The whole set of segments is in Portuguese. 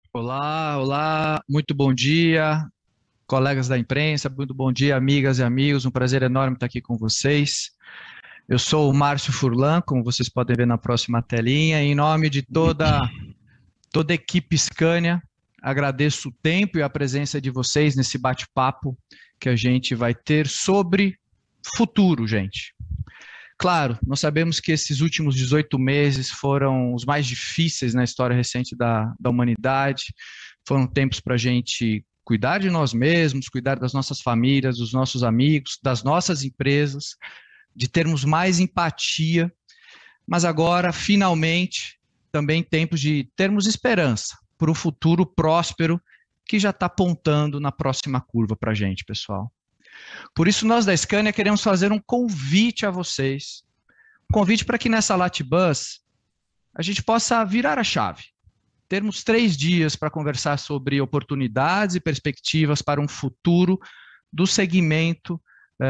Olá, olá, muito bom dia, colegas da imprensa, muito bom dia, amigas e amigos, um prazer enorme estar aqui com vocês. Eu sou o Márcio Furlan, como vocês podem ver na próxima telinha, e em nome de toda a equipe Scania, agradeço o tempo e a presença de vocês nesse bate-papo que a gente vai ter sobre futuro, gente. Claro, nós sabemos que esses últimos 18 meses foram os mais difíceis na história recente da humanidade. Foram tempos para a gente cuidar de nós mesmos, cuidar das nossas famílias, dos nossos amigos, das nossas empresas, de termos mais empatia. Mas agora, finalmente, também tempos de termos esperança para o futuro próspero que já está apontando na próxima curva para a gente, pessoal. Por isso, nós da Scania queremos fazer um convite a vocês, um convite para que nessa Latibus a gente possa virar a chave, termos 3 dias para conversar sobre oportunidades e perspectivas para um futuro do segmento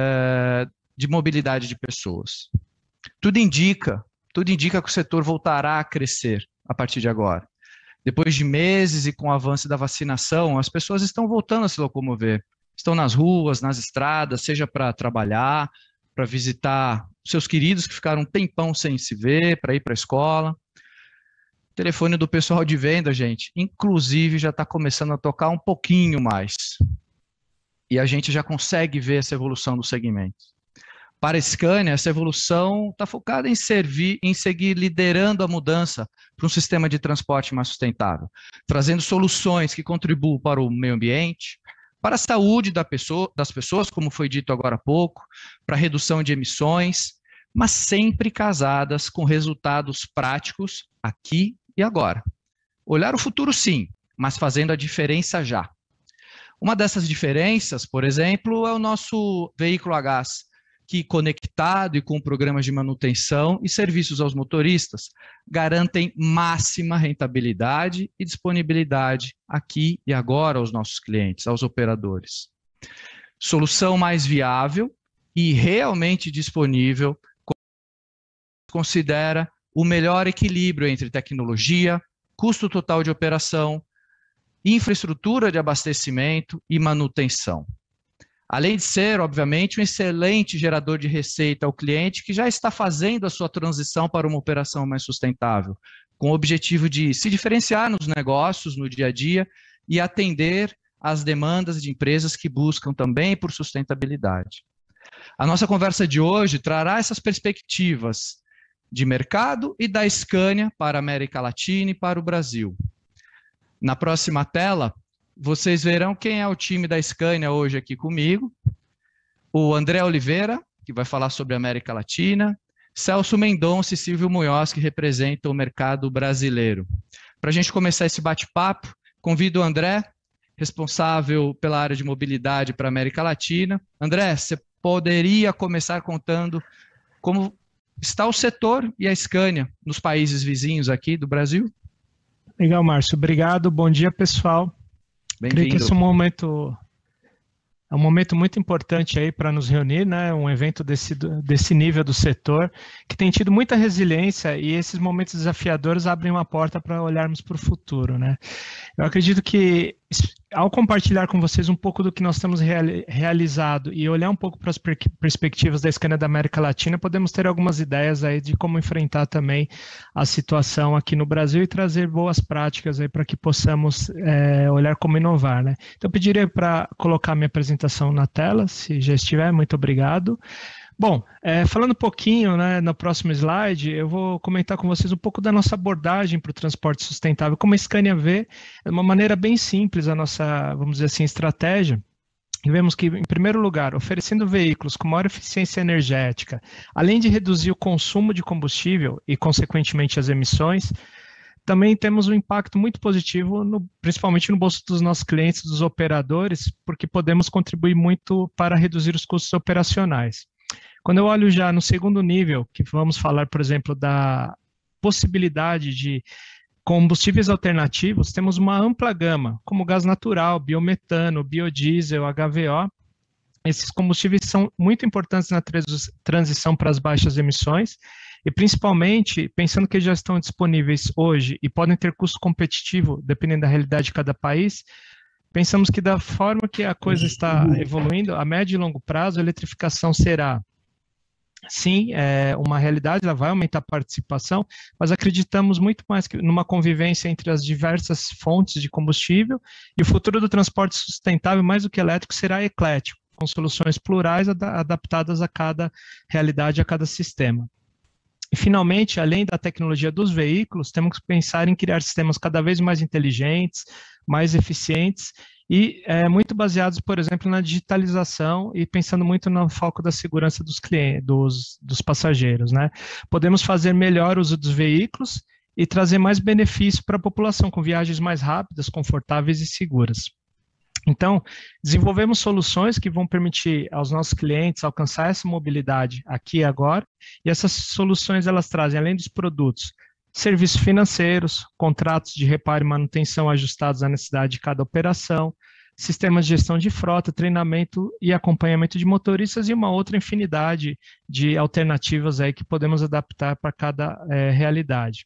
de mobilidade de pessoas. Tudo indica que o setor voltará a crescer a partir de agora. Depois de meses e com o avanço da vacinação, as pessoas estão voltando a se locomover. Estão nas ruas, nas estradas, seja para trabalhar, para visitar seus queridos que ficaram um tempão sem se ver, para ir para a escola. O telefone do pessoal de venda, gente, inclusive já está começando a tocar um pouquinho mais. E a gente já consegue ver essa evolução do segmento. Para a Scania, essa evolução está focada em seguir liderando a mudança para um sistema de transporte mais sustentável, trazendo soluções que contribuam para o meio ambiente, para a saúde das pessoas, como foi dito agora há pouco, para a redução de emissões, mas sempre casadas com resultados práticos aqui e agora. Olhar o futuro sim, mas fazendo a diferença já. Uma dessas diferenças, por exemplo, é o nosso veículo a gás, que conectado e com programas de manutenção e serviços aos motoristas, garantem máxima rentabilidade e disponibilidade aqui e agora aos nossos clientes, aos operadores. Solução mais viável e realmente disponível, considera o melhor equilíbrio entre tecnologia, custo total de operação, infraestrutura de abastecimento e manutenção. Além de ser, obviamente, um excelente gerador de receita ao cliente que já está fazendo a sua transição para uma operação mais sustentável, com o objetivo de se diferenciar nos negócios, no dia a dia, e atender às demandas de empresas que buscam também por sustentabilidade. A nossa conversa de hoje trará essas perspectivas de mercado e da Scania para a América Latina e para o Brasil. Na próxima tela, vocês verão quem é o time da Scania hoje aqui comigo. O André Oliveira, que vai falar sobre a América Latina, Celso Mendonça e Silvio Munhoz, que representam o mercado brasileiro. Para a gente começar esse bate-papo, convido o André, responsável pela área de mobilidade para a América Latina. André, você poderia começar contando como está o setor e a Scania nos países vizinhos aqui do Brasil? Legal, Márcio. Obrigado. Bom dia, pessoal. Creio que esse é um momento muito importante aí para nos reunir, né? Um evento desse nível do setor, que tem tido muita resiliência, e esses momentos desafiadores abrem uma porta para olharmos para o futuro, né? Eu acredito que, ao compartilhar com vocês um pouco do que nós temos realizado e olhar um pouco para as perspectivas da Scania da América Latina, podemos ter algumas ideias aí de como enfrentar também a situação aqui no Brasil e trazer boas práticas aí para que possamos olhar como inovar, né? Então, eu pediria para colocar minha apresentação na tela, se já estiver, muito obrigado. Bom, falando um pouquinho, né, no próximo slide, eu vou comentar com vocês um pouco da nossa abordagem para o transporte sustentável, como a Scania vê, de uma maneira bem simples, a nossa, vamos dizer assim, estratégia. E vemos que, em primeiro lugar, oferecendo veículos com maior eficiência energética, além de reduzir o consumo de combustível e, consequentemente, as emissões, também temos um impacto muito positivo, principalmente no bolso dos nossos clientes, dos operadores, porque podemos contribuir muito para reduzir os custos operacionais. Quando eu olho já no segundo nível, que vamos falar, por exemplo, da possibilidade de combustíveis alternativos, temos uma ampla gama, como gás natural, biometano, biodiesel, HVO. Esses combustíveis são muito importantes na transição para as baixas emissões, e principalmente pensando que já estão disponíveis hoje e podem ter custo competitivo, dependendo da realidade de cada país, pensamos que da forma que a coisa está evoluindo, a médio e longo prazo, a eletrificação será, sim, uma realidade, ela vai aumentar a participação, mas acreditamos muito mais que numa convivência entre as diversas fontes de combustível, e o futuro do transporte sustentável, mais do que elétrico, será eclético, com soluções plurais adaptadas a cada realidade, a cada sistema. E, finalmente, além da tecnologia dos veículos, temos que pensar em criar sistemas cada vez mais inteligentes, mais eficientes e muito baseados, por exemplo, na digitalização e pensando muito no foco da segurança dos clientes, dos passageiros, né? Podemos fazer melhor uso dos veículos e trazer mais benefício para a população, com viagens mais rápidas, confortáveis e seguras. Então, desenvolvemos soluções que vão permitir aos nossos clientes alcançar essa mobilidade aqui e agora, e essas soluções elas trazem, além dos produtos, serviços financeiros, contratos de reparo e manutenção ajustados à necessidade de cada operação, sistemas de gestão de frota, treinamento e acompanhamento de motoristas e uma outra infinidade de alternativas aí que podemos adaptar para cada realidade.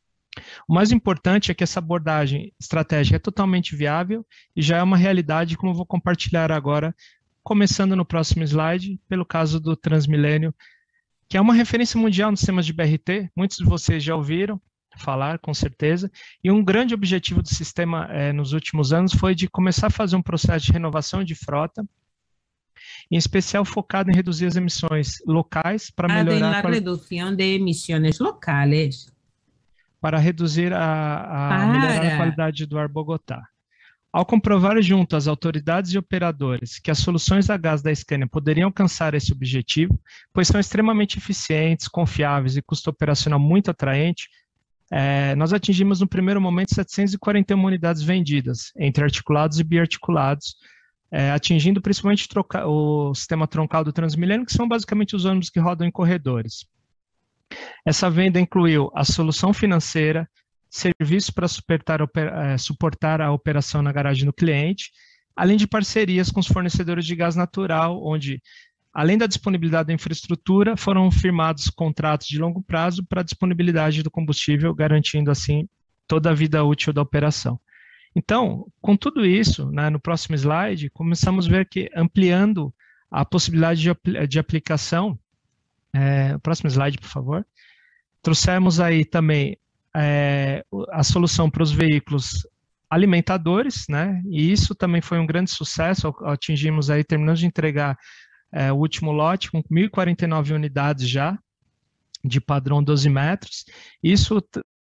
O mais importante é que essa abordagem estratégica é totalmente viável e já é uma realidade, como eu vou compartilhar agora, começando no próximo slide, pelo caso do Transmilênio, que é uma referência mundial nos sistemas de BRT, muitos de vocês já ouviram falar, com certeza, e um grande objetivo do sistema nos últimos anos foi de começar a fazer um processo de renovação de frota, em especial focado em reduzir as emissões locais para melhorar a redução de emissões locais. Para reduzir melhorar a qualidade do ar Bogotá. Ao comprovar junto às autoridades e operadores que as soluções a gás da Scania poderiam alcançar esse objetivo, pois são extremamente eficientes, confiáveis e custo operacional muito atraente, nós atingimos no primeiro momento 741 unidades vendidas, entre articulados e biarticulados, atingindo principalmente o sistema troncal do Transmilênio, que são basicamente os ônibus que rodam em corredores. Essa venda incluiu a solução financeira, serviços para suportar a operação na garagem do cliente, além de parcerias com os fornecedores de gás natural, onde, além da disponibilidade da infraestrutura, foram firmados contratos de longo prazo para a disponibilidade do combustível, garantindo, assim, toda a vida útil da operação. Então, com tudo isso, né, no próximo slide, começamos a ver que, ampliando a possibilidade de aplicação, o próximo slide, por favor. Trouxemos aí também a solução para os veículos alimentadores, né? E isso também foi um grande sucesso. Atingimos aí, terminamos de entregar o último lote com 1.049 unidades já, de padrão 12 metros. Isso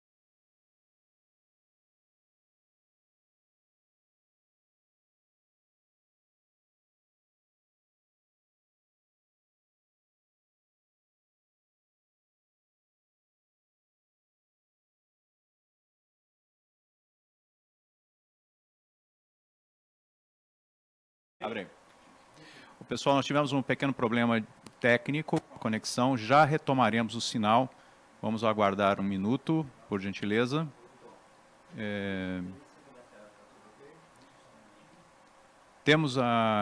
Abre aí. O pessoal, nós tivemos um pequeno problema técnico, conexão, já retomaremos o sinal. Vamos aguardar um minuto, por gentileza. Temos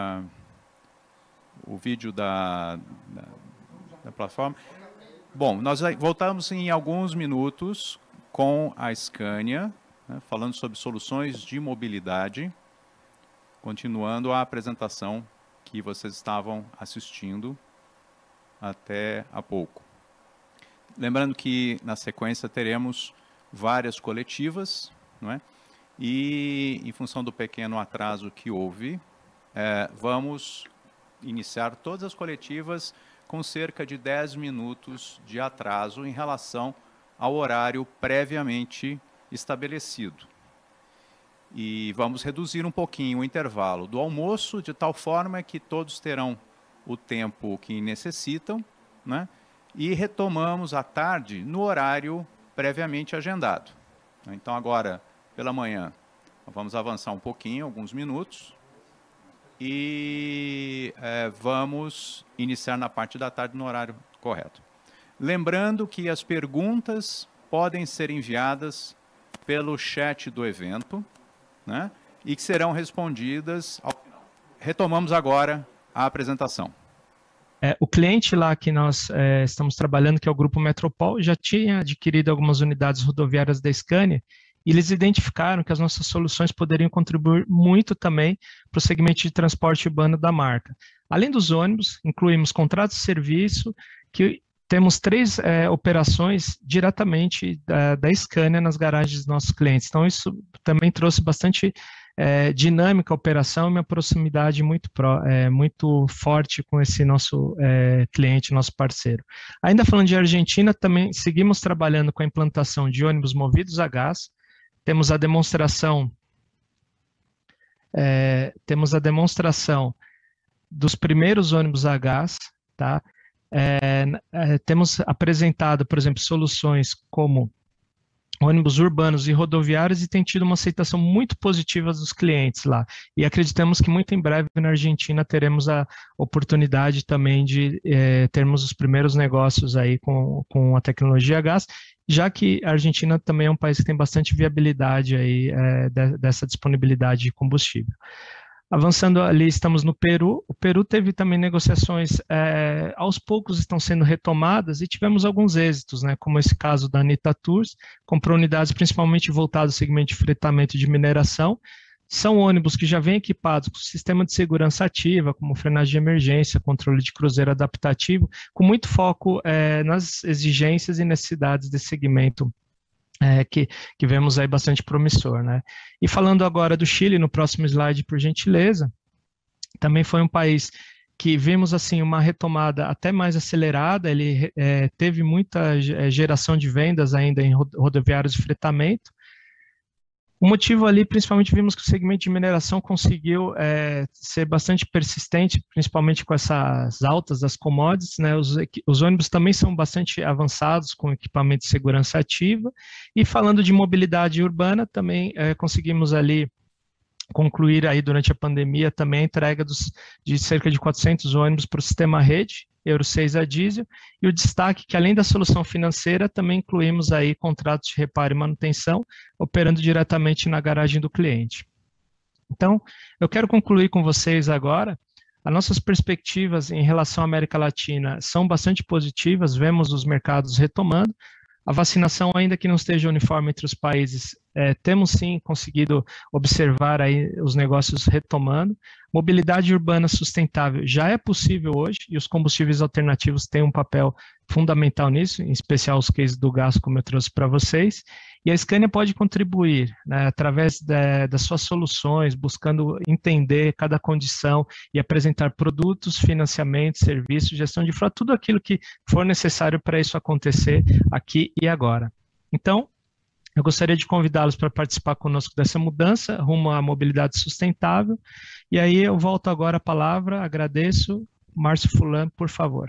o vídeo da plataforma. Bom, nós voltamos em alguns minutos com a Scania, né, falando sobre soluções de mobilidade. Continuando a apresentação que vocês estavam assistindo até há pouco. Lembrando que, na sequência, teremos várias coletivas, não é? E, em função do pequeno atraso que houve, vamos iniciar todas as coletivas com cerca de 10 minutos de atraso em relação ao horário previamente estabelecido. E vamos reduzir um pouquinho o intervalo do almoço, de tal forma que todos terão o tempo que necessitam, né? E retomamos à tarde no horário previamente agendado. Então, agora, pela manhã, vamos avançar um pouquinho, alguns minutos, e vamos iniciar na parte da tarde no horário correto. Lembrando que as perguntas podem ser enviadas pelo chat do evento, né? E que serão respondidas ao final. Retomamos agora a apresentação. O cliente lá que nós estamos trabalhando, que é o Grupo Metropol, já tinha adquirido algumas unidades rodoviárias da Scania, e eles identificaram que as nossas soluções poderiam contribuir muito também para o segmento de transporte urbano da marca. Além dos ônibus, incluímos contratos de serviço, que temos 3 operações diretamente da Scania nas garagens dos nossos clientes. Então, isso também trouxe bastante dinâmica à operação e uma proximidade muito forte com esse nosso cliente, nosso parceiro. Ainda falando de Argentina, também seguimos trabalhando com a implantação de ônibus movidos a gás. Temos a demonstração dos primeiros ônibus a gás, tá? Temos apresentado, por exemplo, soluções como ônibus urbanos e rodoviários e tem tido uma aceitação muito positiva dos clientes lá. E acreditamos que muito em breve na Argentina teremos a oportunidade também de termos os primeiros negócios aí com a tecnologia a gás, já que a Argentina também é um país que tem bastante viabilidade aí dessa disponibilidade de combustível. Avançando ali, estamos no Peru. O Peru teve também negociações, aos poucos estão sendo retomadas e tivemos alguns êxitos, né, como esse caso da Anita Tours, comprou unidades principalmente voltadas ao segmento de fretamento de mineração. São ônibus que já vêm equipados com sistema de segurança ativa, como frenagem de emergência, controle de cruzeiro adaptativo, com muito foco nas exigências e necessidades desse segmento que vemos aí bastante promissor, né? E falando agora do Chile, no próximo slide, por gentileza, também foi um país que vimos assim uma retomada até mais acelerada, ele teve muita geração de vendas ainda em rodoviários de fretamento. O motivo ali, principalmente, vimos que o segmento de mineração conseguiu ser bastante persistente, principalmente com essas altas das commodities, né? Os ônibus também são bastante avançados com equipamento de segurança ativa. E falando de mobilidade urbana, também conseguimos ali concluir aí durante a pandemia também a entrega de cerca de 400 ônibus para o sistema rede, Euro 6 a diesel, e o destaque que além da solução financeira, também incluímos aí contratos de reparo e manutenção, operando diretamente na garagem do cliente. Então, eu quero concluir com vocês agora, as nossas perspectivas em relação à América Latina são bastante positivas, vemos os mercados retomando, a vacinação, ainda que não esteja uniforme entre os países, temos sim conseguido observar aí os negócios retomando. Mobilidade urbana sustentável já é possível hoje e os combustíveis alternativos têm um papel fundamental nisso, em especial os cases do gás, como eu trouxe para vocês. E a Scania pode contribuir, né, através das suas soluções, buscando entender cada condição e apresentar produtos, financiamentos, serviços, gestão de frota, tudo aquilo que for necessário para isso acontecer aqui e agora. Então, eu gostaria de convidá-los para participar conosco dessa mudança rumo à mobilidade sustentável. E aí eu volto agora a palavra, agradeço. Márcio Furlan, por favor.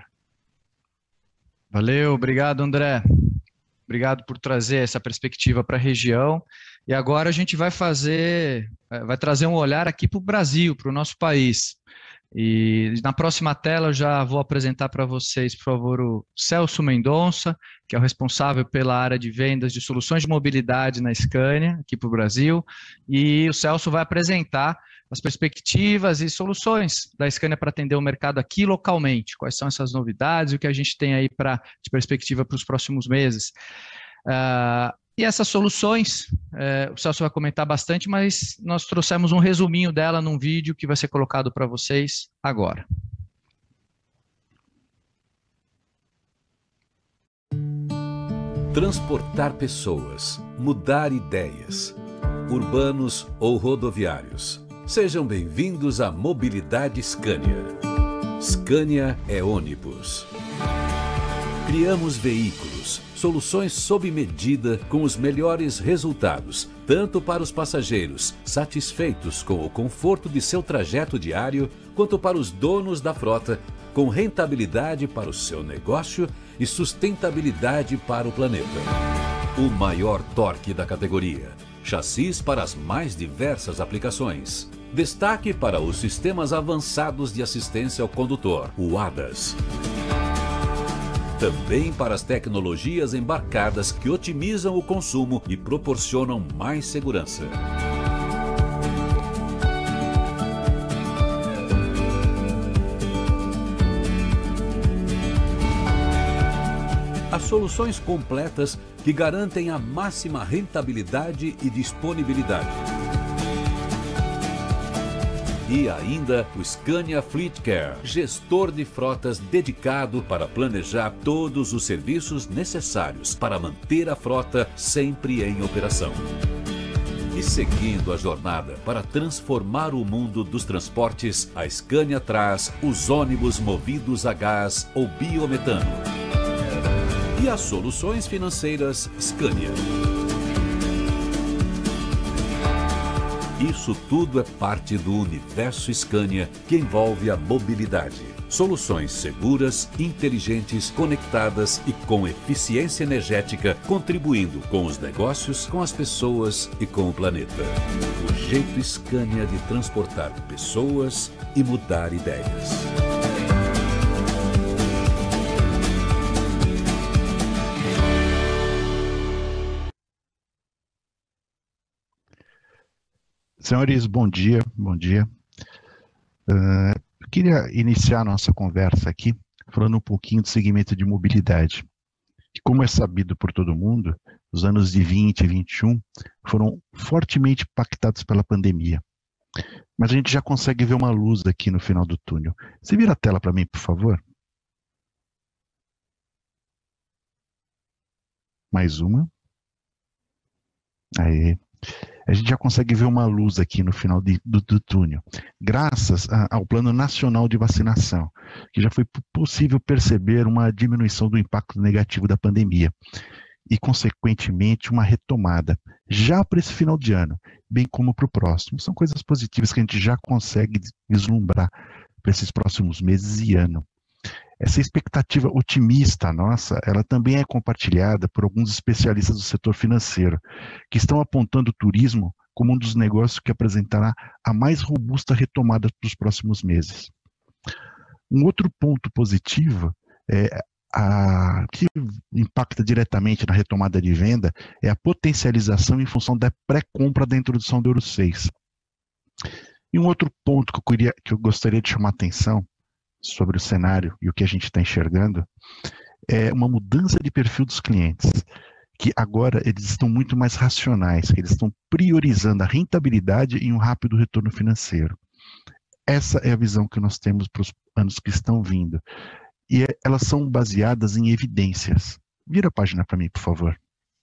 Valeu, obrigado, André. Obrigado por trazer essa perspectiva para a região. E agora a gente vai trazer um olhar aqui para o Brasil, para o nosso país. E na próxima tela eu já vou apresentar para vocês, por favor, o Celso Mendonça, que é o responsável pela área de vendas de soluções de mobilidade na Scania, aqui para o Brasil. E o Celso vai apresentar as perspectivas e soluções da Scania para atender o mercado aqui localmente. Quais são essas novidades e o que a gente tem aí de perspectiva para os próximos meses. E essas soluções, o Celso vai comentar bastante, mas nós trouxemos um resuminho dela num vídeo que vai ser colocado para vocês agora. Transportar pessoas, mudar ideias, urbanos ou rodoviários. Sejam bem-vindos à Mobilidade Scania. Scania é ônibus. Criamos veículos, soluções sob medida com os melhores resultados, tanto para os passageiros satisfeitos com o conforto de seu trajeto diário, quanto para os donos da frota, com rentabilidade para o seu negócio e sustentabilidade para o planeta. O maior torque da categoria. Chassis para as mais diversas aplicações. Destaque para os sistemas avançados de assistência ao condutor, o ADAS. Também para as tecnologias embarcadas que otimizam o consumo e proporcionam mais segurança. As soluções completas que garantem a máxima rentabilidade e disponibilidade. E ainda o Scania Fleet Care, gestor de frotas dedicado para planejar todos os serviços necessários para manter a frota sempre em operação. E seguindo a jornada para transformar o mundo dos transportes, a Scania traz os ônibus movidos a gás ou biometano. E as soluções financeiras Scania. Isso tudo é parte do universo Scania que envolve a mobilidade. Soluções seguras, inteligentes, conectadas e com eficiência energética, contribuindo com os negócios, com as pessoas e com o planeta. O jeito Scania de transportar pessoas e mudar ideias. Senhores, bom dia, bom dia. Eu queria iniciar a nossa conversa aqui falando um pouquinho do segmento de mobilidade. E como é sabido por todo mundo, os anos de 20 e 21 foram fortemente impactados pela pandemia. Mas a gente já consegue ver uma luz aqui no final do túnel. Você vira a tela para mim, por favor? Mais uma. Aí. A gente já consegue ver uma luz aqui no final do túnel, graças ao Plano Nacional de Vacinação, que já foi possível perceber uma diminuição do impacto negativo da pandemia e, consequentemente, uma retomada, já para esse final de ano, bem como para o próximo. São coisas positivas que a gente já consegue vislumbrar para esses próximos meses e ano. Essa expectativa otimista nossa, ela também é compartilhada por alguns especialistas do setor financeiro, que estão apontando o turismo como um dos negócios que apresentará a mais robusta retomada dos próximos meses. Um outro ponto positivo que impacta diretamente na retomada de venda é a potencialização em função da pré-compra da introdução do Euro 6. E um outro ponto que eu gostaria de chamar a atenção sobre o cenário e o que a gente está enxergando, é uma mudança de perfil dos clientes, que agora eles estão muito mais racionais, que eles estão priorizando a rentabilidade e um rápido retorno financeiro. Essa é a visão que nós temos para os anos que estão vindo. E elas são baseadas em evidências. Vira a página para mim, por favor.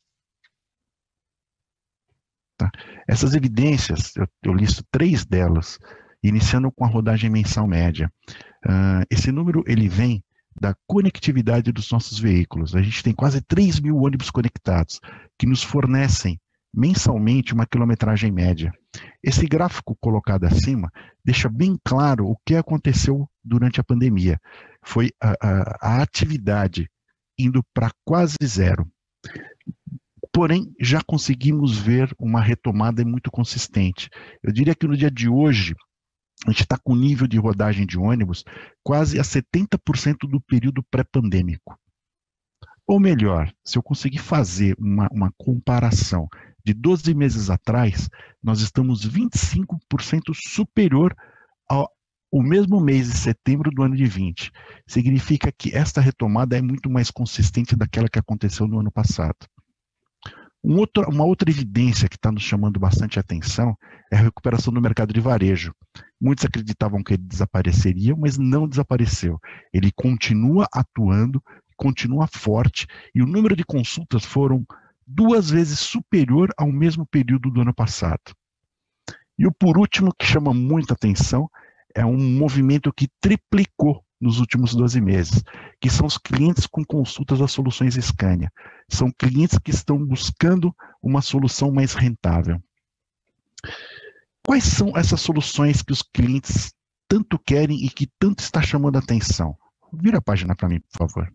Tá. Essas evidências, eu listo 3 delas, iniciando com a rodagem mensal média. Esse número ele vem da conectividade dos nossos veículos. A gente tem quase 3 mil ônibus conectados, que nos fornecem mensalmente uma quilometragem média. Esse gráfico colocado acima deixa bem claro o que aconteceu durante a pandemia. Foi a atividade indo para quase zero. Porém, já conseguimos ver uma retomada muito consistente. Eu diria que no dia de hoje, a gente está com nível de rodagem de ônibus quase a 70% do período pré-pandêmico. Ou melhor, se eu conseguir fazer uma comparação de 12 meses atrás, nós estamos 25% superior ao mesmo mês de setembro do ano de 20. Significa que esta retomada é muito mais consistente daquela que aconteceu no ano passado. Uma outra evidência que está nos chamando bastante atenção é a recuperação do mercado de varejo. Muitos acreditavam que ele desapareceria, mas não desapareceu. Ele continua atuando, continua forte, e o número de consultas foram 2 vezes superior ao mesmo período do ano passado. E o por último, que chama muita atenção, é um movimento que triplicou nos últimos 12 meses, que são os clientes com consultas das soluções Scania. São clientes que estão buscando uma solução mais rentável. Quais são essas soluções que os clientes tanto querem e que tanto está chamando a atenção? Vira a página para mim, por favor.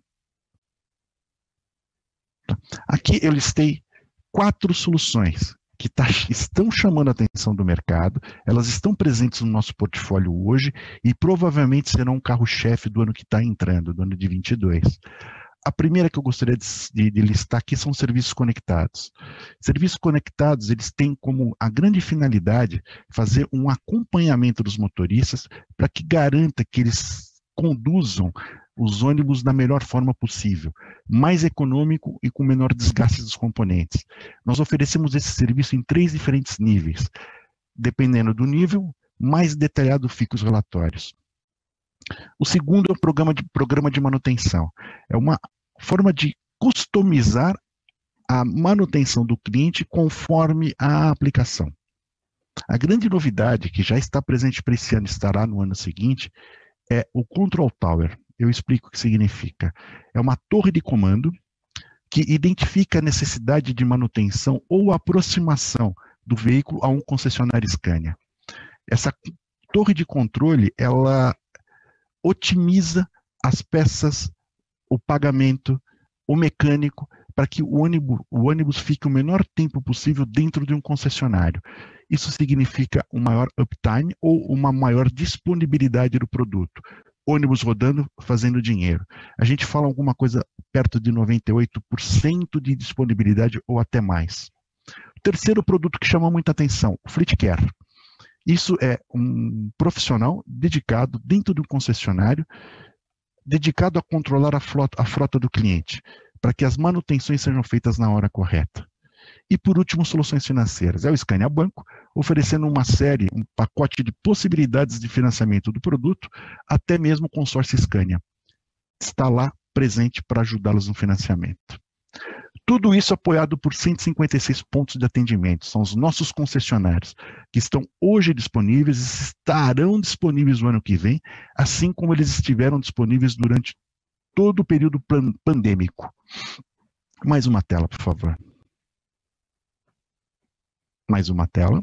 Aqui eu listei 4 soluções que estão chamando a atenção do mercado, elas estão presentes no nosso portfólio hoje e provavelmente serão um carro-chefe do ano que está entrando, do ano de 22. A primeira que eu gostaria de listar aqui são serviços conectados. Serviços conectados, eles têm como a grande finalidade fazer um acompanhamento dos motoristas para que garanta que eles conduzam os ônibus da melhor forma possível, mais econômico e com menor desgaste dos componentes. Nós oferecemos esse serviço em 3 diferentes níveis. Dependendo do nível, mais detalhado ficam os relatórios. O segundo é o programa de manutenção. É uma forma de customizar a manutenção do cliente conforme a aplicação. A grande novidade, que já está presente para esse ano e estará no ano seguinte, é o Control Tower. Eu explico o que significa. É uma torre de comando que identifica a necessidade de manutenção ou aproximação do veículo a um concessionário Scania. Essa torre de controle, ela otimiza as peças, o pagamento, o mecânico, para que o ônibus fique o menor tempo possível dentro de um concessionário. Isso significa um maior uptime ou uma maior disponibilidade do produto. Ônibus rodando, fazendo dinheiro. A gente fala alguma coisa perto de 98% de disponibilidade ou até mais. O terceiro produto que chama muita atenção, o Fleet Care. Isso é um profissional dedicado dentro do concessionário, dedicado a controlar a frota do cliente, para que as manutenções sejam feitas na hora correta. E por último, soluções financeiras. É o Scania Banco, oferecendo um pacote de possibilidades de financiamento do produto, até mesmo o consórcio Scania. Está lá presente para ajudá-los no financiamento. Tudo isso apoiado por 156 pontos de atendimento. São os nossos concessionários, que estão hoje disponíveis e estarão disponíveis no ano que vem, assim como eles estiveram disponíveis durante todo o período pandêmico. Mais uma tela, por favor. Mais uma tela.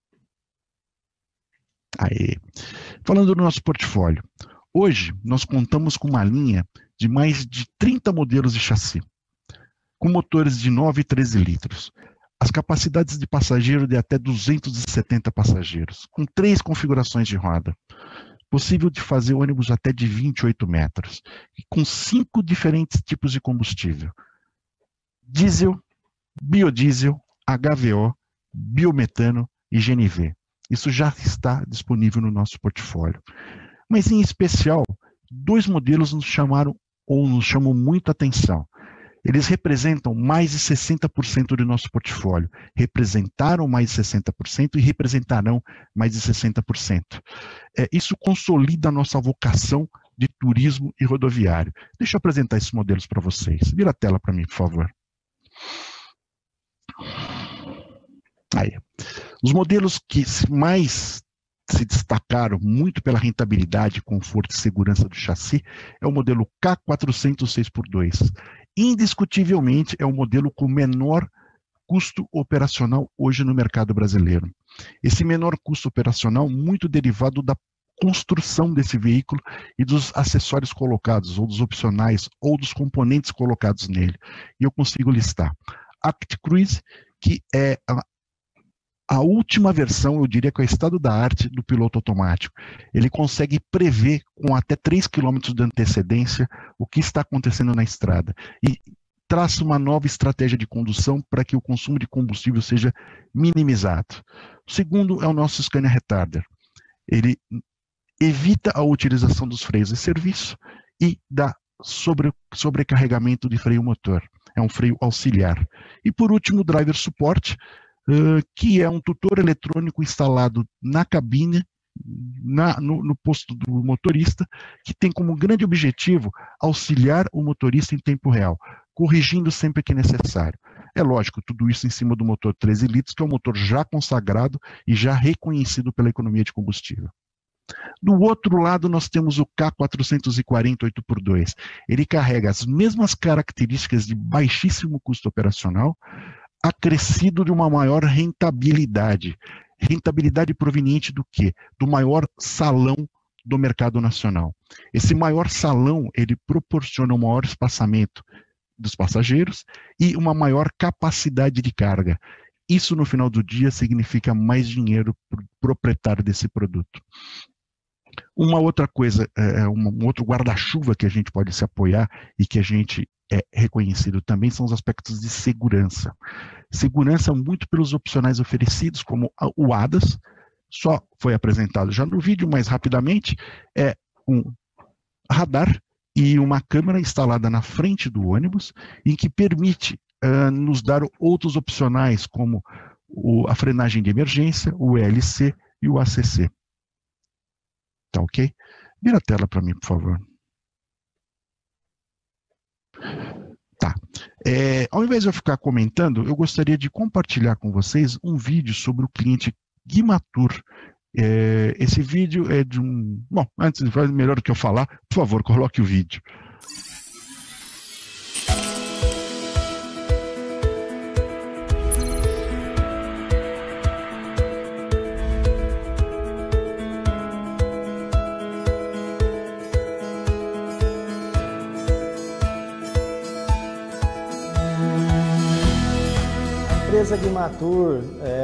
Aí. Falando do nosso portfólio. Hoje, nós contamos com uma linha de mais de 30 modelos de chassi, com motores de 9 e 13 litros. As capacidades de passageiro de até 270 passageiros, com 3 configurações de roda. Possível de fazer ônibus até de 28 metros, e com 5 diferentes tipos de combustível. Diesel, biodiesel, HVO, biometano e GNV. Isso já está disponível no nosso portfólio. Mas, em especial, 2 modelos nos chamam muito a atenção. Eles representam mais de 60% do nosso portfólio. Representaram mais de 60% e representarão mais de 60%. Isso consolida a nossa vocação de turismo e rodoviário. Deixa eu apresentar esses modelos para vocês. Vira a tela para mim, por favor. Aí. Os modelos que mais se destacaram muito pela rentabilidade, conforto e segurança do chassi é o modelo K400 6x2. Indiscutivelmente é o modelo com menor custo operacional hoje no mercado brasileiro. Esse menor custo operacional muito derivado da construção desse veículo e dos acessórios colocados, ou dos opcionais, ou dos componentes colocados nele. E eu consigo listar. Act Cruise, que é a última versão, eu diria que é o estado da arte do piloto automático. Ele consegue prever com até 3 km de antecedência o que está acontecendo na estrada e traça uma nova estratégia de condução para que o consumo de combustível seja minimizado. O segundo é o nosso Scania Retarder. Ele evita a utilização dos freios de serviço e dá sobrecarregamento de freio motor. É um freio auxiliar. E por último, o Driver Support, que é um tutor eletrônico instalado na cabine, no posto do motorista, que tem como grande objetivo auxiliar o motorista em tempo real, corrigindo sempre que necessário. É lógico, tudo isso em cima do motor 13 litros, que é um motor já consagrado e já reconhecido pela economia de combustível. Do outro lado, nós temos o K440 8x2. Ele carrega as mesmas características de baixíssimo custo operacional, acrescido de uma maior rentabilidade. Rentabilidade proveniente do quê? Do maior salão do mercado nacional. Esse maior salão, ele proporciona um maior espaçamento dos passageiros e uma maior capacidade de carga. Isso, no final do dia, significa mais dinheiro para o proprietário desse produto. Uma outra coisa, um outro guarda-chuva que a gente pode se apoiar e que a gente é reconhecido também são os aspectos de segurança. Segurança muito pelos opcionais oferecidos, como o ADAS, só foi apresentado já no vídeo, mas rapidamente, é um radar e uma câmera instalada na frente do ônibus, em que permite nos dar outros opcionais, como a frenagem de emergência, o ELC e o ACC. Tá ok? Vira a tela para mim, por favor. Tá. Ao invés de eu ficar comentando, eu gostaria de compartilhar com vocês um vídeo sobre o cliente Guimatur. Esse vídeo é de um... Bom, antes de falar, melhor do que eu falar, por favor, coloque o vídeo. A empresa Guimatur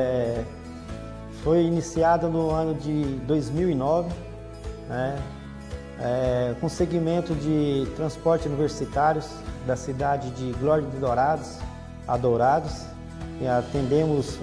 foi iniciada no ano de 2009, né, com segmento de transporte universitários da cidade de Glória de Dourados a Dourados. E atendemos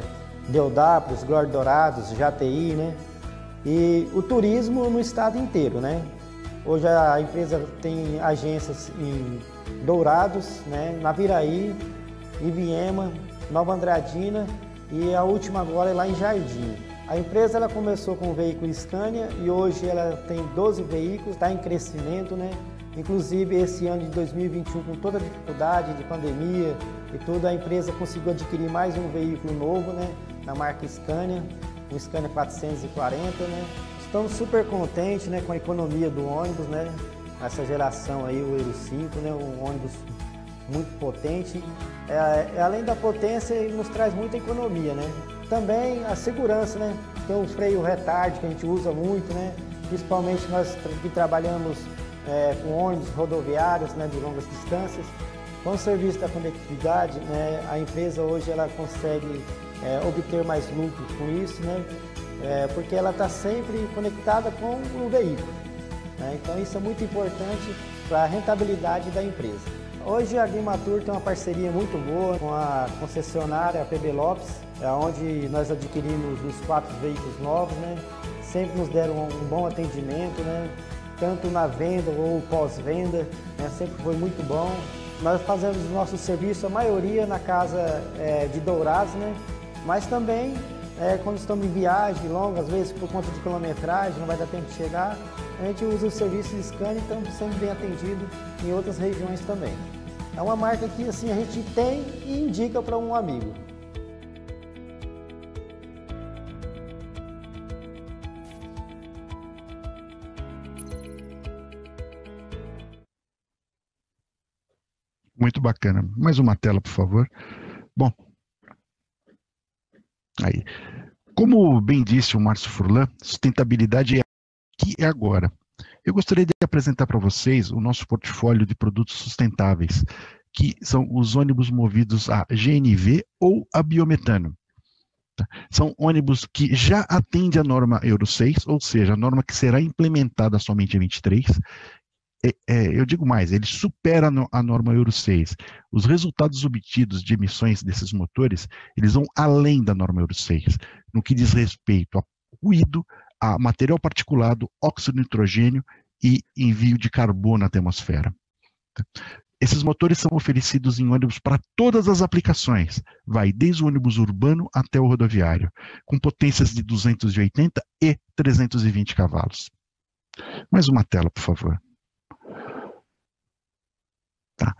DOWs, Glória de Dourados, JTI, né, e o turismo no estado inteiro, né. Hoje a empresa tem agências em Dourados, né, Naviraí, Ibiema, Nova Andradina e a última agora é lá em Jardim. A empresa ela começou com o veículo Scania e hoje ela tem 12 veículos, está em crescimento, né? Inclusive esse ano de 2021, com toda a dificuldade de pandemia e tudo, a empresa conseguiu adquirir mais um veículo novo, né? Na marca Scania, o Scania 440, né? Estamos super contentes, né, com a economia do ônibus, né? Essa geração aí, o Euro 5, né? Um ônibus muito potente. Além da potência, ele nos traz muita economia, né? Também a segurança, né? Tem o freio retard que a gente usa muito, né? Principalmente nós que trabalhamos com ônibus rodoviários, né, de longas distâncias. Com o serviço da conectividade, né, a empresa hoje ela consegue obter mais lucro com isso, né? Porque ela está sempre conectada com o veículo, né? Então isso é muito importante para a rentabilidade da empresa. Hoje a Guimatur tem uma parceria muito boa com a concessionária PB Lopes, onde nós adquirimos os 4 veículos novos, né? Sempre nos deram um bom atendimento, né? Tanto na venda ou pós-venda, né? Sempre foi muito bom. Nós fazemos o nosso serviço, a maioria na casa de Dourados, né? Mas também quando estamos em viagem longa, às vezes por conta de quilometragem, não vai dar tempo de chegar, a gente usa o serviço de Scania e estamos sendo bem atendidos em outras regiões também. É uma marca que assim, a gente tem e indica para um amigo. Muito bacana. Mais uma tela, por favor. Bom, aí. Como bem disse o Márcio Furlan, sustentabilidade é aqui e agora. Eu gostaria de apresentar para vocês o nosso portfólio de produtos sustentáveis, que são os ônibus movidos a GNV ou a biometano. São ônibus que já atendem a norma Euro 6, ou seja, a norma que será implementada somente em 23. Eu digo mais, ele supera a norma Euro 6. Os resultados obtidos de emissões desses motores, eles vão além da norma Euro 6, no que diz respeito a ruído, a material particulado, óxido de nitrogênio e envio de carbono na atmosfera. Esses motores são oferecidos em ônibus para todas as aplicações, vai desde o ônibus urbano até o rodoviário, com potências de 280 e 320 cavalos. Mais uma tela, por favor. Tá.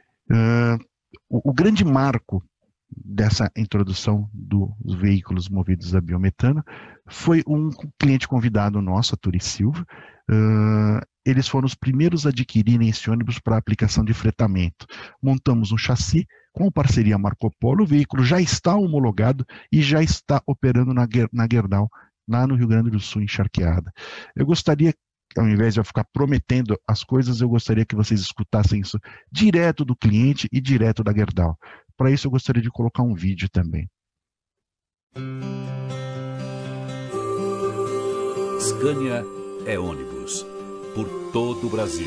O grande marco dessa introdução dos veículos movidos a biometano foi um cliente convidado nosso, a Turi Silva. Eles foram os primeiros a adquirirem esse ônibus para aplicação de fretamento. Montamos um chassi com parceria Marco Polo, o veículo já está homologado e já está operando na Gerdau, lá no Rio Grande do Sul, em Charqueada. Eu gostaria, ao invés de eu ficar prometendo as coisas, eu gostaria que vocês escutassem isso direto do cliente e direto da Gerdau. Para isso, eu gostaria de colocar um vídeo também. Scania é ônibus por todo o Brasil.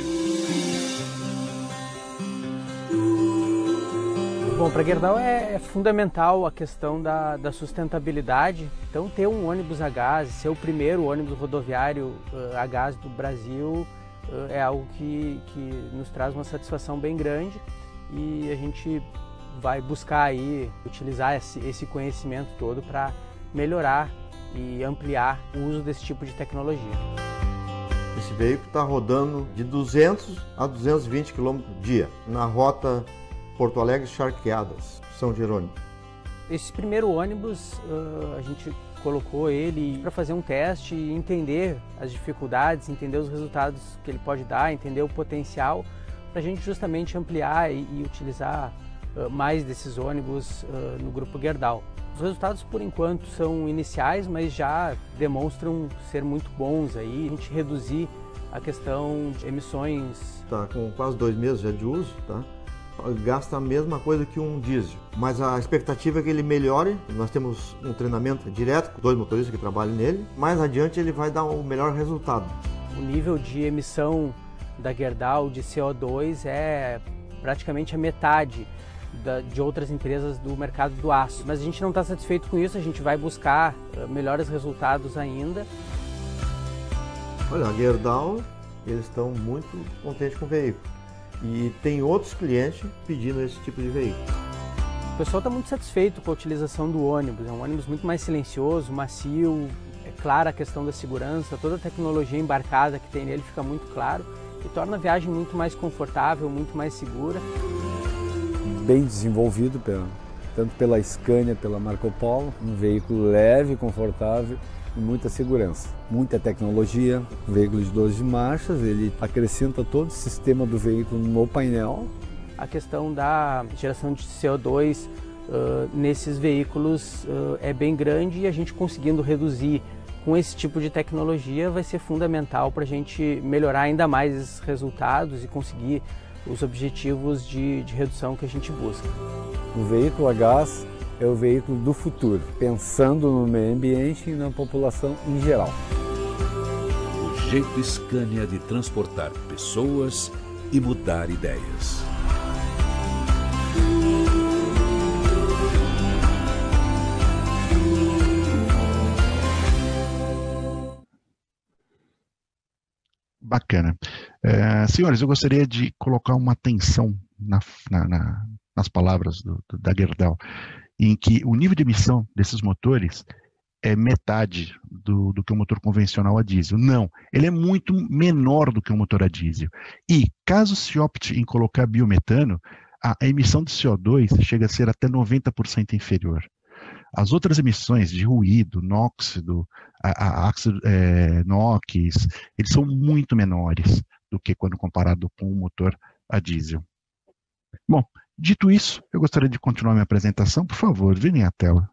Bom, para a Gerdau é fundamental a questão da sustentabilidade. Então, ter um ônibus a gás, ser o primeiro ônibus rodoviário a gás do Brasil, é algo que nos traz uma satisfação bem grande e a gente vai buscar aí utilizar esse conhecimento todo para melhorar e ampliar o uso desse tipo de tecnologia. Esse veículo está rodando de 200 a 220 km por dia na rota Porto Alegre-Charqueadas, São Jerônimo. Esse primeiro ônibus, a gente colocou ele para fazer um teste e entender as dificuldades, entender os resultados que ele pode dar, entender o potencial, para a gente justamente ampliar e utilizar mais desses ônibus no Grupo Gerdau. Os resultados, por enquanto, são iniciais, mas já demonstram ser muito bons. Aí. A gente reduzir a questão de emissões. Está com quase 2 meses já de uso, tá? Gasta a mesma coisa que um diesel, mas a expectativa é que ele melhore. Nós temos um treinamento direto com 2 motoristas que trabalham nele. Mais adiante ele vai dar o melhor resultado. O nível de emissão da Gerdau de CO2 é praticamente a metade de outras empresas do mercado do aço. Mas a gente não está satisfeito com isso, a gente vai buscar melhores resultados ainda. Olha, a Gerdau, eles estão muito contentes com o veículo. E tem outros clientes pedindo esse tipo de veículo. O pessoal está muito satisfeito com a utilização do ônibus. É um ônibus muito mais silencioso, macio, é clara a questão da segurança, toda a tecnologia embarcada que tem nele fica muito claro e torna a viagem muito mais confortável, muito mais segura. Bem desenvolvido, tanto pela Scania, pela Marco Polo, um veículo leve, confortável e muita segurança. Muita tecnologia, veículo de 12 marchas, ele acrescenta todo o sistema do veículo no painel. A questão da geração de CO2 nesses veículos é bem grande e a gente conseguindo reduzir com esse tipo de tecnologia vai ser fundamental para a gente melhorar ainda mais esses resultados e conseguir os objetivos de redução que a gente busca. O veículo a gás é o veículo do futuro, pensando no meio ambiente e na população em geral. O jeito Scania de transportar pessoas e mudar ideias. Bacana. Senhores, eu gostaria de colocar uma atenção nas palavras da Gerdau, em que o nível de emissão desses motores é metade do que um motor convencional a diesel. Não, ele é muito menor do que um motor a diesel. E, caso se opte em colocar biometano, a emissão de CO2 chega a ser até 90% inferior. As outras emissões de ruído, NOx, NOx, eles são muito menores do que quando comparado com um motor a diesel. Bom, dito isso, eu gostaria de continuar minha apresentação. Por favor, virem a tela.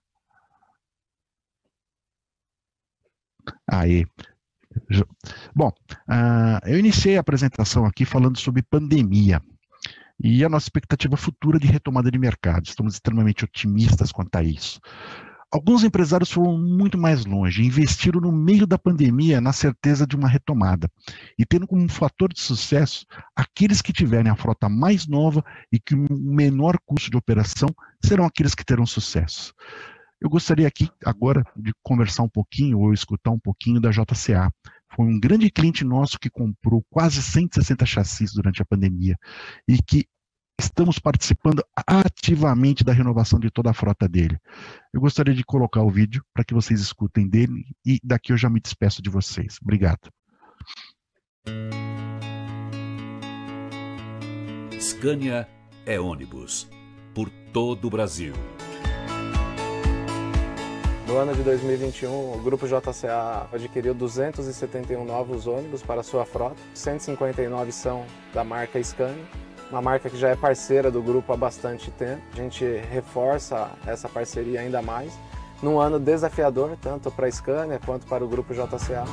Aí. Bom, eu iniciei a apresentação aqui falando sobre pandemia e a nossa expectativa futura de retomada de mercado. Estamos extremamente otimistas quanto a isso. Alguns empresários foram muito mais longe, investiram no meio da pandemia na certeza de uma retomada e tendo como fator de sucesso aqueles que tiverem a frota mais nova e que o menor custo de operação serão aqueles que terão sucesso. Eu gostaria aqui agora de conversar um pouquinho ou escutar um pouquinho da JCA. Foi um grande cliente nosso que comprou quase 160 chassis durante a pandemia e que estamos participando ativamente da renovação de toda a frota dele. Eu gostaria de colocar o vídeo para que vocês escutem dele e daqui eu já me despeço de vocês. Obrigado. Scania é ônibus por todo o Brasil. No ano de 2021, o Grupo JCA adquiriu 271 novos ônibus para sua frota. 159 são da marca Scania, uma marca que já é parceira do grupo há bastante tempo. A gente reforça essa parceria ainda mais, num ano desafiador, tanto para a Scania quanto para o Grupo JCA.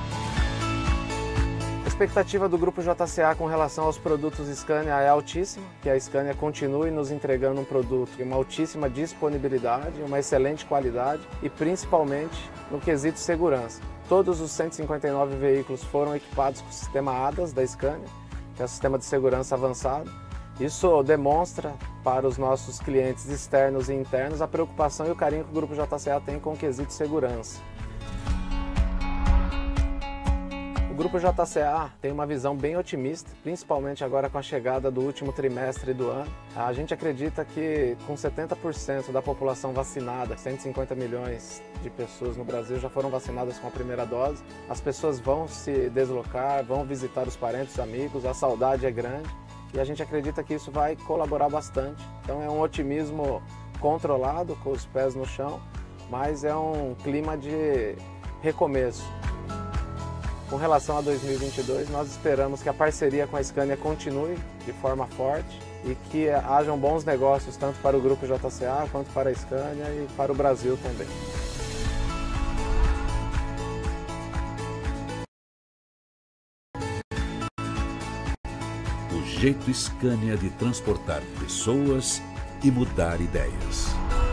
A expectativa do Grupo JCA com relação aos produtos Scania é altíssima, que a Scania continue nos entregando um produto de uma altíssima disponibilidade, uma excelente qualidade e principalmente no quesito segurança. Todos os 159 veículos foram equipados com o sistema ADAS da Scania, que é o sistema de segurança avançado. Isso demonstra para os nossos clientes externos e internos a preocupação e o carinho que o Grupo JCA tem com o quesito segurança. O Grupo JCA tem uma visão bem otimista, principalmente agora com a chegada do último trimestre do ano. A gente acredita que com 70% da população vacinada, 150 milhões de pessoas no Brasil já foram vacinadas com a primeira dose, as pessoas vão se deslocar, vão visitar os parentes, amigos, a saudade é grande e a gente acredita que isso vai colaborar bastante. Então é um otimismo controlado, com os pés no chão, mas é um clima de recomeço. Com relação a 2022, nós esperamos que a parceria com a Scania continue de forma forte e que hajam bons negócios tanto para o Grupo JCA quanto para a Scania e para o Brasil também. O jeito Scania de transportar pessoas e mudar ideias.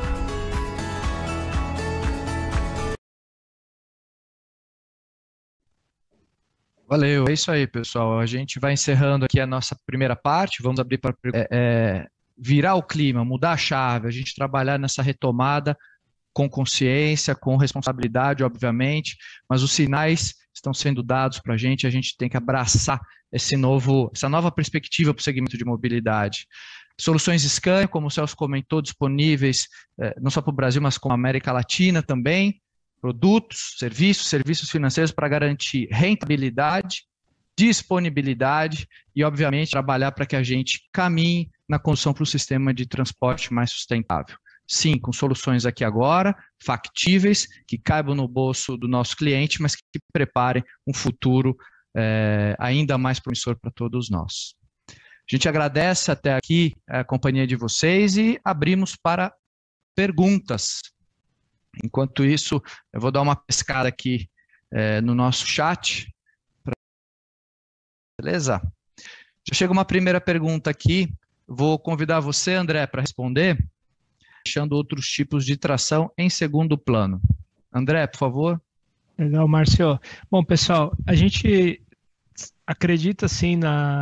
Valeu, é isso aí, pessoal. A gente vai encerrando aqui a nossa primeira parte. Vamos abrir para virar o clima, mudar a chave, a gente trabalhar nessa retomada com consciência, com responsabilidade, obviamente, mas os sinais estão sendo dados para a gente tem que abraçar essa nova perspectiva para o segmento de mobilidade. Soluções Scania, como o Celso comentou, disponíveis não só para o Brasil, mas como a América Latina também. Produtos, serviços financeiros para garantir rentabilidade, disponibilidade e, obviamente, trabalhar para que a gente caminhe na condução para um sistema de transporte mais sustentável. Sim, com soluções aqui agora, factíveis, que caibam no bolso do nosso cliente, mas que preparem um futuro ainda mais promissor para todos nós. A gente agradece até aqui a companhia de vocês e abrimos para perguntas. Enquanto isso, eu vou dar uma pescada aqui no nosso chat. Beleza? Já chega uma primeira pergunta aqui. Vou convidar você, André, para responder, deixando outros tipos de tração em segundo plano. André, por favor. Legal, Márcio. Bom, pessoal, a gente acredita sim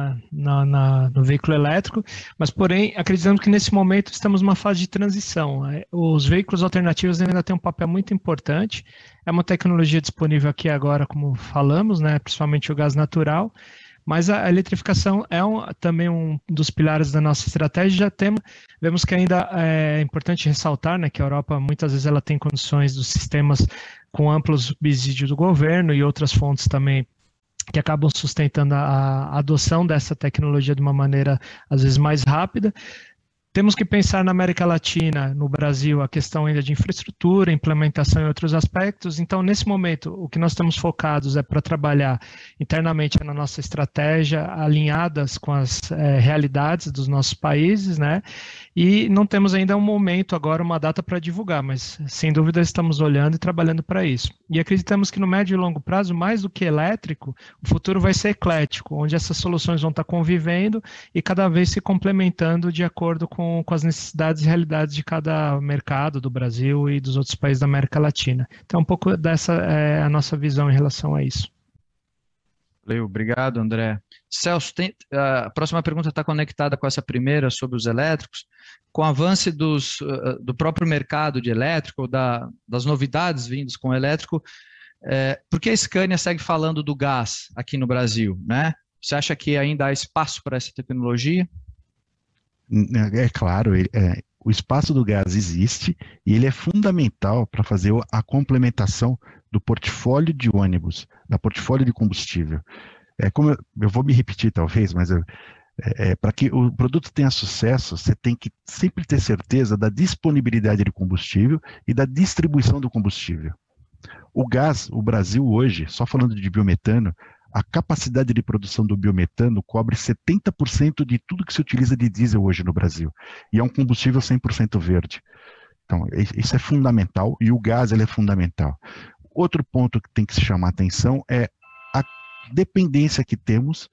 no veículo elétrico, mas porém acreditamos que nesse momento estamos numa fase de transição. Os veículos alternativos ainda têm um papel muito importante. É uma tecnologia disponível aqui agora, como falamos, né, principalmente o gás natural, mas a eletrificação é também um dos pilares da nossa estratégia. Vemos que ainda é importante ressaltar, né, que a Europa muitas vezes ela tem condições dos sistemas com amplos subsídios do governo e outras fontes também que acabam sustentando a adoção dessa tecnologia de uma maneira, às vezes, mais rápida. Temos que pensar na América Latina, no Brasil, a questão ainda de infraestrutura, implementação e outros aspectos. Então, nesse momento, o que nós estamos focados é para trabalhar internamente na nossa estratégia, alinhadas com as realidades dos nossos países, né? E não temos ainda um momento agora, uma data para divulgar, mas sem dúvida estamos olhando e trabalhando para isso. E acreditamos que no médio e longo prazo, mais do que elétrico, o futuro vai ser eclético, onde essas soluções vão estar convivendo e cada vez se complementando de acordo com as necessidades e realidades de cada mercado do Brasil e dos outros países da América Latina. Então, um pouco dessa é a nossa visão em relação a isso. Valeu, obrigado, André. Celso, a próxima pergunta está conectada com essa primeira sobre os elétricos. Com o avanço do próprio mercado de elétrico, das novidades vindas com o elétrico, por que a Scania segue falando do gás aqui no Brasil, né? Você acha que ainda há espaço para essa tecnologia? É claro, o espaço do gás existe e ele é fundamental para fazer a complementação do portfólio de ônibus, da portfólio de combustível. Como eu vou me repetir talvez, mas para que o produto tenha sucesso, você tem que sempre ter certeza da disponibilidade de combustível e da distribuição do combustível. O gás, o Brasil hoje, só falando de biometano, a capacidade de produção do biometano cobre 70% de tudo que se utiliza de diesel hoje no Brasil. E é um combustível 100% verde. Então, isso é fundamental e o gás ele é fundamental. Outro ponto que tem que se chamar a atenção é a dependência que temos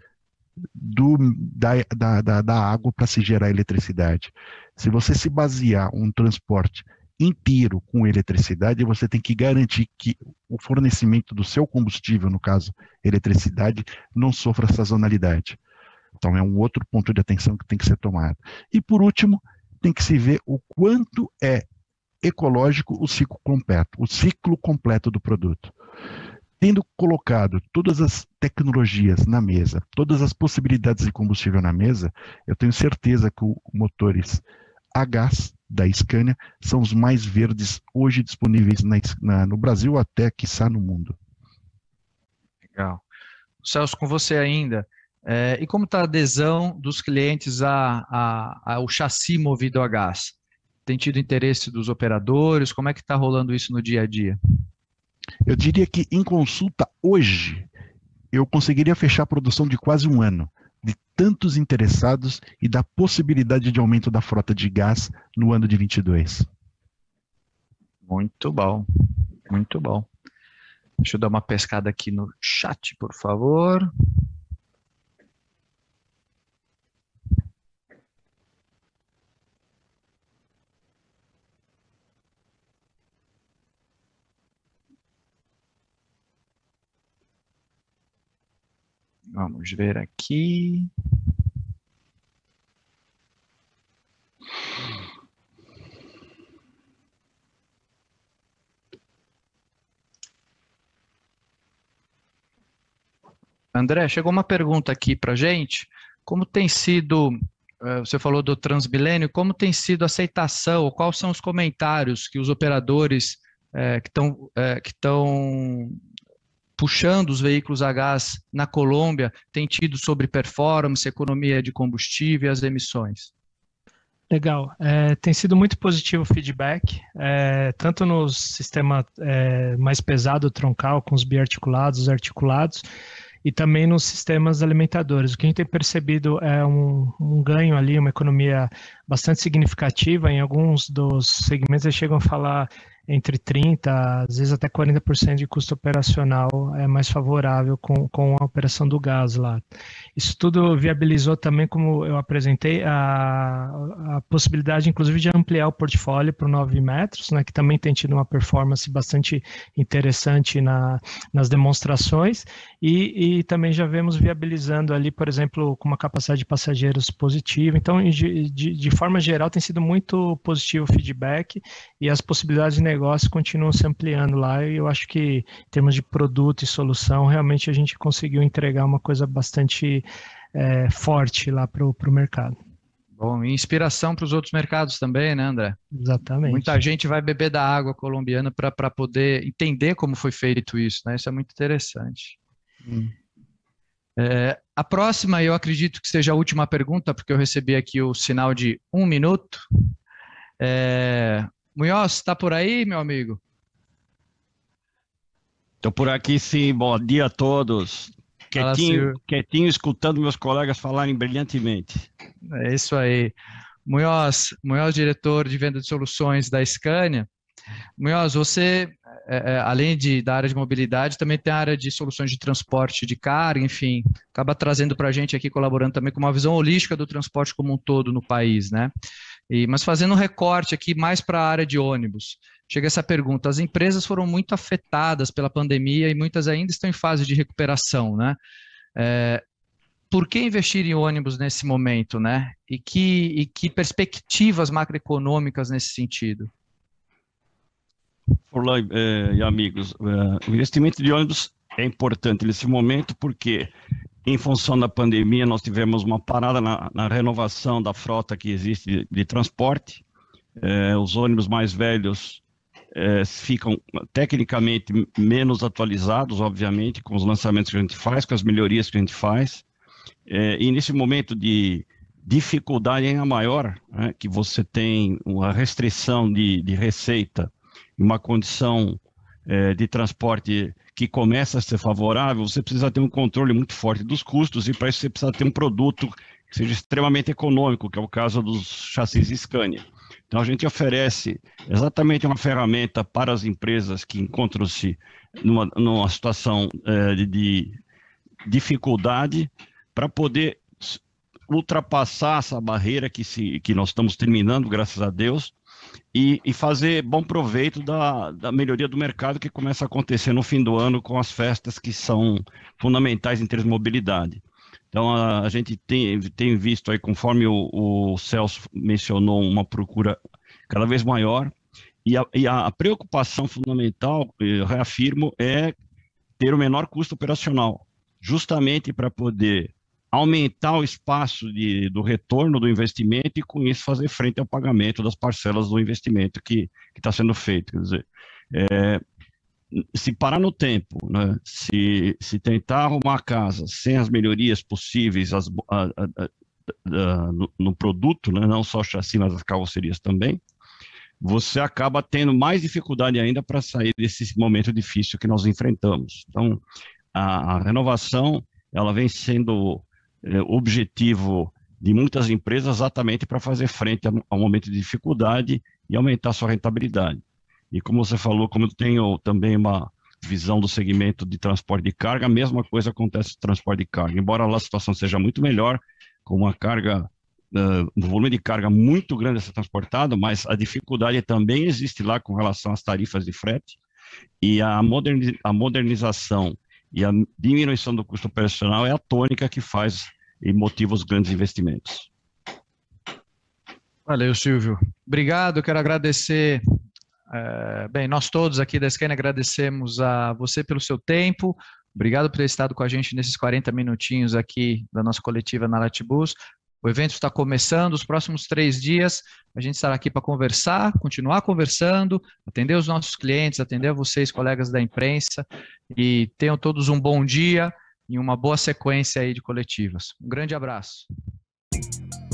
da água para se gerar eletricidade. Se você se basear um transporte inteiro com eletricidade, você tem que garantir que o fornecimento do seu combustível, no caso, eletricidade, não sofra sazonalidade. Então, é um outro ponto de atenção que tem que ser tomado. E, por último, tem que se ver o quanto é ecológico o ciclo completo do produto. Tendo colocado todas as tecnologias na mesa, todas as possibilidades de combustível na mesa, eu tenho certeza que os motores a gás da Scania são os mais verdes hoje disponíveis no Brasil, até quiçá no mundo. Legal. Celso, com você ainda. E como está a adesão dos clientes ao chassi movido a gás? Tem tido interesse dos operadores? Como é que está rolando isso no dia a dia? Eu diria que em consulta hoje, eu conseguiria fechar a produção de quase um ano, de tantos interessados e da possibilidade de aumento da frota de gás no ano de 22. Muito bom, muito bom. Deixa eu dar uma pescada aqui no chat, por favor. Vamos ver aqui. André, chegou uma pergunta aqui para a gente. Como tem sido, você falou do Transmilênio, como tem sido a aceitação, ou quais são os comentários que os operadores que estão puxando os veículos a gás na Colômbia têm tido sobre performance, economia de combustível e as emissões? Legal, tem sido muito positivo o feedback, tanto no sistema mais pesado, troncal, com os biarticulados, os articulados, e também nos sistemas alimentadores. O que a gente tem percebido é um ganho ali, uma economia bastante significativa. Em alguns dos segmentos eles chegam a falar entre 30%, às vezes até 40% de custo operacional é mais favorável com a operação do gás lá. Isso tudo viabilizou também, como eu apresentei, a possibilidade, inclusive, de ampliar o portfólio para 9 metros, né, que também tem tido uma performance bastante interessante nas demonstrações, e também já vemos viabilizando ali, por exemplo, com uma capacidade de passageiros positiva. Então, de forma geral, tem sido muito positivo o feedback, e as possibilidades de negócio continuam se ampliando lá, e eu acho que em termos de produto e solução, realmente a gente conseguiu entregar uma coisa bastante forte lá para o mercado. Bom, e inspiração para os outros mercados também, né, André? Exatamente. Muita gente vai beber da água colombiana para poder entender como foi feito isso, né? Isso é muito interessante. A próxima, eu acredito que seja a última pergunta, porque eu recebi aqui o sinal de 1 minuto. Munhoz, está por aí, meu amigo? Estou por aqui, sim. Bom dia a todos. Quietinho, escutando meus colegas falarem brilhantemente. É isso aí. Munhoz, diretor de venda de soluções da Scania. Munhoz, você, além da área de mobilidade, também tem a área de soluções de transporte de carga, enfim, acaba trazendo para a gente aqui, colaborando também com uma visão holística do transporte como um todo no país, né? Mas fazendo um recorte aqui mais para a área de ônibus, chega essa pergunta: as empresas foram muito afetadas pela pandemia e muitas ainda estão em fase de recuperação, né? Por que investir em ônibus nesse momento, né? E que perspectivas macroeconômicas nesse sentido? Furlan e amigos, o investimento de ônibus é importante nesse momento porque, em função da pandemia, nós tivemos uma parada na renovação da frota que existe de transporte. Os ônibus mais velhos ficam tecnicamente menos atualizados, obviamente, com os lançamentos que a gente faz, com as melhorias que a gente faz. E nesse momento de dificuldade ainda maior, né, que você tem uma restrição de receita, uma condição de transporte que começa a ser favorável, você precisa ter um controle muito forte dos custos, e para isso você precisa ter um produto que seja extremamente econômico, que é o caso dos chassis Scania. Então a gente oferece exatamente uma ferramenta para as empresas que encontram-se numa situação de dificuldade, para poder ultrapassar essa barreira que nós estamos terminando, graças a Deus, e fazer bom proveito da melhoria do mercado que começa a acontecer no fim do ano com as festas que são fundamentais em termos de mobilidade. Então, a gente tem visto aí, conforme o Celso mencionou, uma procura cada vez maior, e a preocupação fundamental, eu reafirmo, é ter o menor custo operacional, justamente para poder aumentar o espaço do retorno do investimento e, com isso, fazer frente ao pagamento das parcelas do investimento que está sendo feito. Quer dizer, se parar no tempo, né, se tentar arrumar a casa sem as melhorias possíveis no produto, né, não só o chassi, mas as carrocerias também, você acaba tendo mais dificuldade ainda para sair desse momento difícil que nós enfrentamos. Então, a renovação, ela vem sendo objetivo de muitas empresas exatamente para fazer frente ao momento de dificuldade e aumentar sua rentabilidade. E como você falou, como eu tenho também uma visão do segmento de transporte de carga, a mesma coisa acontece no transporte de carga. Embora lá a situação seja muito melhor, com uma carga, um volume de carga muito grande a ser transportado, mas a dificuldade também existe lá com relação às tarifas de frete, e a modernização e a diminuição do custo operacional é a tônica que faz e motiva os grandes investimentos. Valeu, Silvio. Obrigado, quero agradecer. Bem, nós todos aqui da Scania agradecemos a você pelo seu tempo. Obrigado por ter estado com a gente nesses 40 minutinhos aqui da nossa coletiva na Latibus. O evento está começando, os próximos 3 dias a gente estará aqui para conversar, continuar conversando, atender os nossos clientes, atender a vocês, colegas da imprensa, e tenham todos um bom dia e uma boa sequência aí de coletivas. Um grande abraço.